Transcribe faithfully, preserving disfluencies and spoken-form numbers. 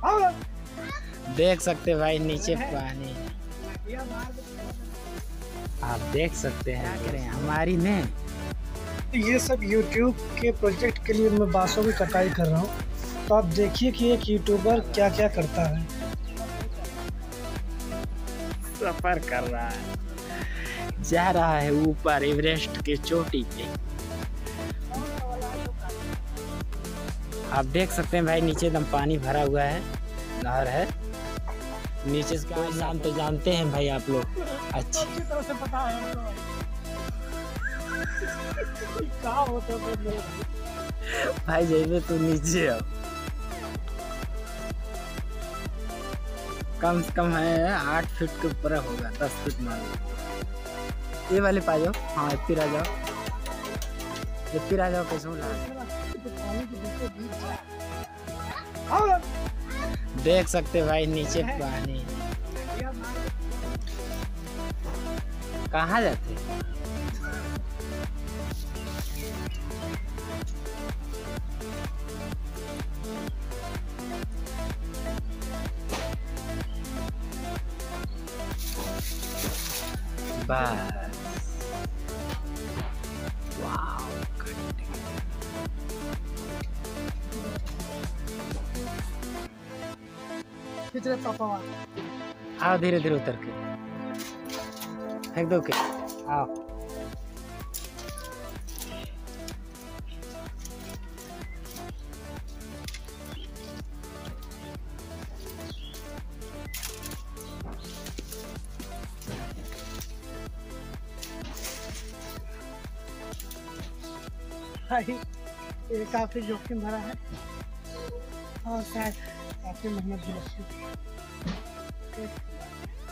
देख सकते भाई नीचे पानी, आप देख सकते हैं। क्या करें हमारी ने ये सब यूट्यूब के प्रोजेक्ट के लिए मैं बांसों की कटाई कर रहा हूँ। तो आप देखिए कि एक यूट्यूबर क्या क्या करता है। सफर कर रहा है, जा रहा है ऊपर एवरेस्ट के चोटी पे। आप देख सकते हैं भाई नीचे एकदम पानी भरा हुआ है, नहर है नीचे से। कोई नाम तो जानते हैं भाई आप लोग अच्छी तरह से पता है क्या होता है भाई। जैसे तो नीचे हो, कम से कम है आठ फीट के ऊपर होगा, दस फीट मान लो। ये वाले पा जाओ, हाँ फिर आ जाओ, ये फिर आ जाओ। कैसे देख सकते भाई नीचे पानी, कहाँ जाते? बस वाओ, कितने पापा आओ धीरे धीरे उतर के फेंक दो के आओ। भाई ये काफी जोखिम भरा है और शायद काफी मेहनत भी लगती है।